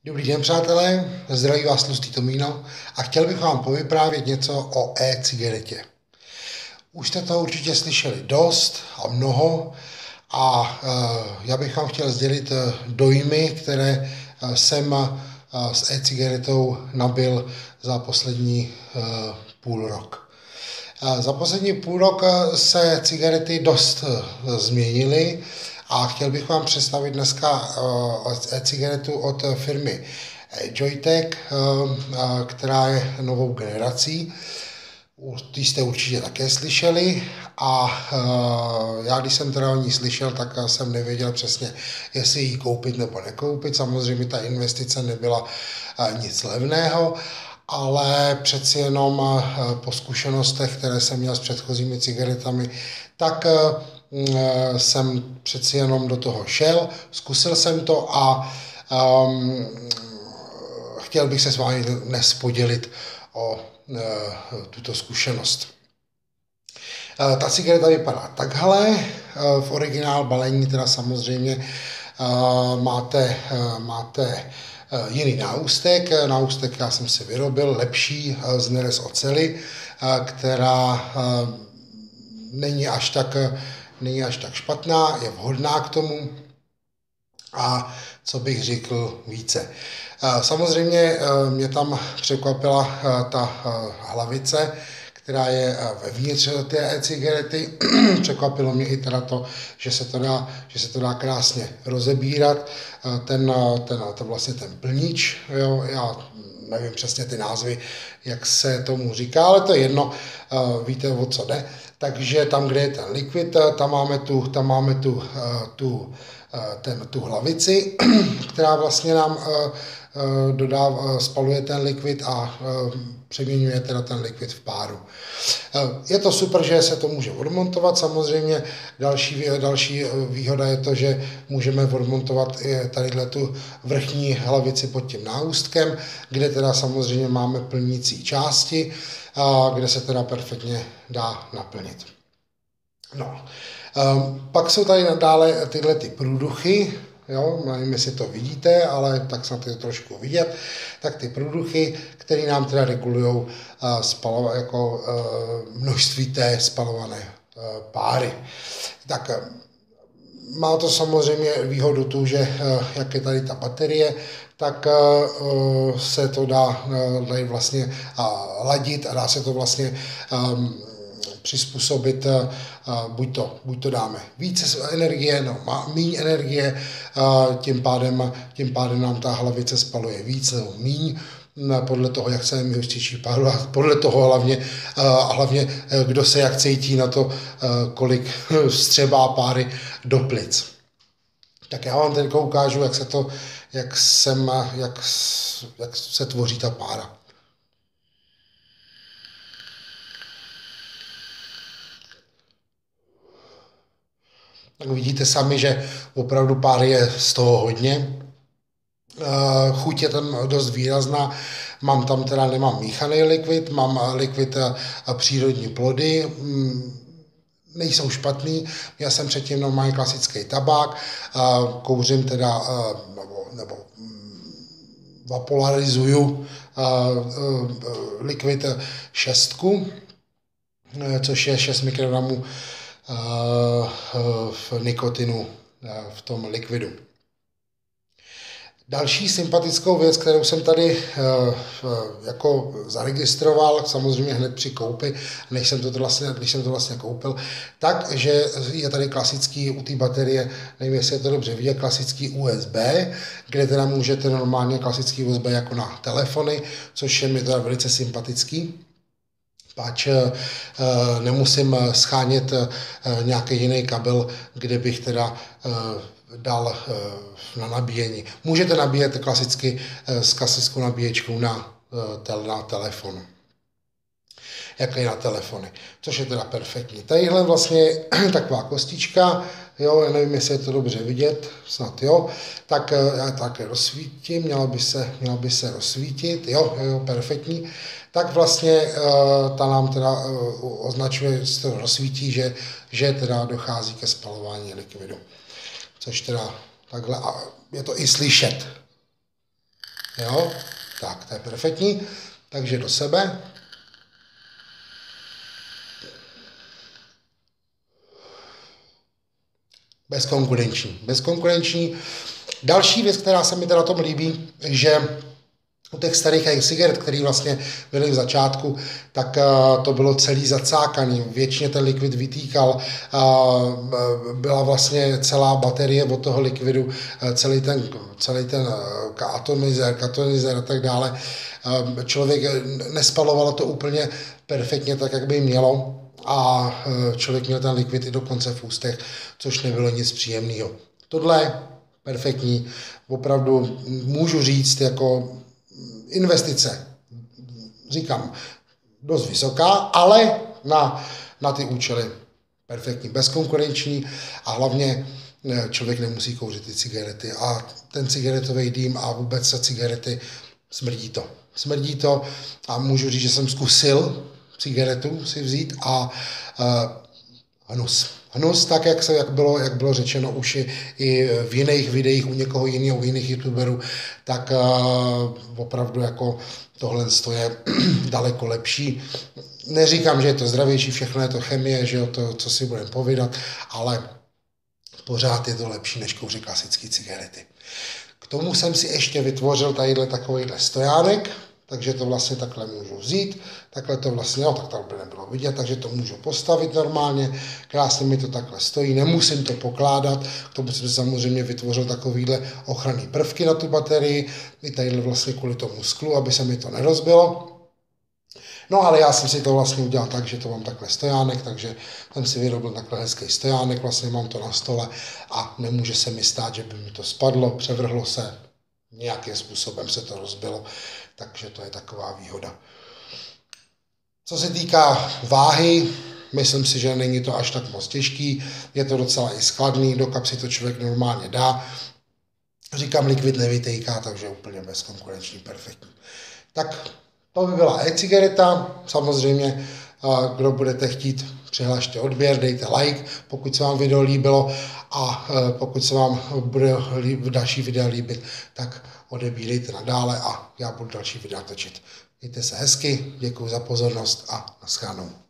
Dobrý den, přátelé, zdraví vás Tlustý Tomíno a chtěl bych vám povyprávět něco o e-cigaretě. Už jste toho určitě slyšeli dost a mnoho a já bych vám chtěl sdělit dojmy, které jsem s e-cigaretou nabyl za poslední půl rok. Za poslední půl rok se cigarety dost změnily a chtěl bych vám představit dneska e-cigaretu od firmy Joyetech, která je novou generací. Ty jste určitě také slyšeli a já když jsem teda o ní slyšel, tak jsem nevěděl přesně, jestli ji koupit nebo nekoupit. Samozřejmě ta investice nebyla nic levného, ale přeci jenom po zkušenostech, které jsem měl s předchozími cigaretami, tak jsem přeci jenom do toho šel, zkusil jsem to a chtěl bych se s vámi dnes podělit o tuto zkušenost. Ta cigareta vypadá takhle, v originál balení teda samozřejmě máte jiný náustek. Náustek já jsem si vyrobil, lepší z nerez oceli, která není až tak špatná, je vhodná k tomu a co bych řekl více. Samozřejmě mě tam překvapila ta hlavice, která je vevnitř té e-cigarety. Překvapilo mě i teda to, že se to dá krásně rozebírat. Vlastně ten plnič, jo, já nevím přesně ty názvy, jak se tomu říká, ale to je jedno, víte, o co jde. Takže tam, kde je ten likvid, tam máme tu hlavici, která vlastně nám spaluje ten likvid a přeměňuje teda ten likvid v páru. Je to super, že se to může odmontovat, samozřejmě další výhoda je to, že můžeme odmontovat i tadyhle tu vrchní hlavici pod tím náustkem, kde teda samozřejmě máme plnící části, kde se teda perfektně dá naplnit. No. Pak jsou tady dále tyhle ty průduchy, jo, nevím, jestli to vidíte, ale tak snad je to trošku vidět, tak ty průduchy, které nám teda regulují množství té spalované páry. Tak má to samozřejmě výhodu tu, že jak je tady ta baterie, tak se to dá vlastně ladit a dá se to vlastně přizpůsobit, buď to dáme více energie, no míň energie, tím pádem nám ta hlavice spaluje víc nebo míň, podle toho, jak se mi hustější páru a podle toho hlavně kdo se jak cítí na to, kolik vstřebá páry do plic. Tak já vám teď ukážu, jak se tvoří ta pára. Tak vidíte sami, že opravdu páry je z toho hodně. Chuť je tam dost výrazná. Nemám míchaný likvid, mám likvid přírodní plody. Nejsou špatný. Já jsem předtím normálně klasický tabák. Kouřím teda, nebo vapolarizuju likvid 6, což je 6 mikrogramů v nikotinu v tom likvidu. Další sympatickou věc, kterou jsem tady jako zaregistroval, samozřejmě hned při koupi, když jsem to vlastně koupil, takže je tady klasický u té baterie, nevím, jestli je to dobře vidět, klasický USB, kde teda můžete normálně klasický USB jako na telefony, což je mi teda velice sympatický. Páč nemusím schánět nějaký jiný kabel, kde bych teda dal na nabíjení. Můžete nabíjet klasicky s klasickou nabíječkou na telefon. Jak je na telefony. Což je teda perfektní. Tadyhle vlastně taková kostička, jo, já nevím, jestli je to dobře vidět, snad jo, tak já také rozsvítím, měla by se rozsvítit, jo, perfektní. Tak vlastně ta nám teda označuje, že to rozsvítí, že teda dochází ke spalování likvidu. Což teda takhle, a je to i slyšet. Jo, tak to je perfektní. Takže do sebe. Bezkonkurenční. Bezkonkurenční. Další věc, která se mi teda na tom líbí, že u těch starých cigaret, které vlastně byly v začátku, tak to bylo celý zacákaný. Většině ten likvid vytýkal, byla vlastně celá baterie od toho likvidu, celý ten katonizer a tak dále. Člověk nespalovalo to úplně perfektně tak, jak by mělo, a člověk měl ten likvid i dokonce v ústech, což nebylo nic příjemného. Tohle perfektní, opravdu můžu říct jako investice, říkám, dost vysoká, ale na ty účely perfektní, bezkonkurenční a hlavně člověk nemusí kouřit ty cigarety a ten cigaretový dým a vůbec se cigarety smrdí to. Smrdí to a můžu říct, že jsem zkusil cigaretu si vzít a hnus. Hnus, tak jak bylo řečeno už i v jiných videích u někoho jiného, u jiných youtuberů, tak opravdu jako tohle je daleko lepší. Neříkám, že je to zdravější, všechno je to chemie, že jo, to, co si budeme povídat, ale pořád je to lepší, než kouřit klasické cigarety. K tomu jsem si ještě vytvořil tadyhle takovýhle stojánek, takže to vlastně takhle můžu vzít, takhle to vlastně, no tak tam by nebylo vidět, takže to můžu postavit normálně, krásně mi to takhle stojí, nemusím to pokládat, k tomu jsem samozřejmě vytvořil takovýhle ochranný prvky na tu baterii, i tadyhle vlastně kvůli tomu sklu, aby se mi to nerozbilo. No ale já jsem si to vlastně udělal tak, že to mám takhle stojánek, takže jsem si vyrobil takhle hezký stojánek, vlastně mám to na stole a nemůže se mi stát, že by mi to spadlo, převrhlo se, nějakým způsobem se to rozbilo, takže to je taková výhoda. Co se týká váhy, myslím si, že není to až tak moc těžký, je to docela i skladný, do kapsy to člověk normálně dá. Říkám, likvid nevytejká, takže úplně bezkonkurenční, perfektní. Tak to by byla e-cigareta, samozřejmě, kdo budete chtít, přihlašte odběr, dejte like, pokud se vám video líbilo a pokud se vám bude další videa líbit, tak odebírejte nadále a já budu další videa točit. Mějte se hezky, děkuji za pozornost a naschledanou.